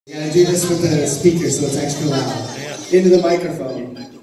You gotta do this with the speaker so it's extra loud. Into the microphone.